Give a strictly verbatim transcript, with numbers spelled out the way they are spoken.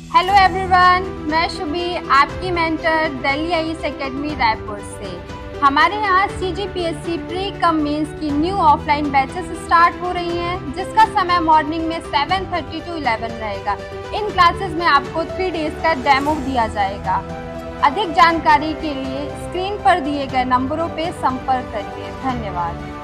Hello everyone, मैं शुभी आपकी mentor Delhi IAS academy Raipur से। हमारे यहाँ सीजीपीएससी प्री कम मेंस की न्यू ऑफलाइन बैचेस स्टार्ट हो रही हैं, जिसका समय मॉर्निंग में सेवन थर्टी टू इलेवन रहेगा। इन क्लासेस में आपको थ्री डेज का डेमो दिया जाएगा। अधिक जानकारी के लिए स्क्रीन पर दिए गए नंबरों पर संपर्क करिए। धन्यवाद।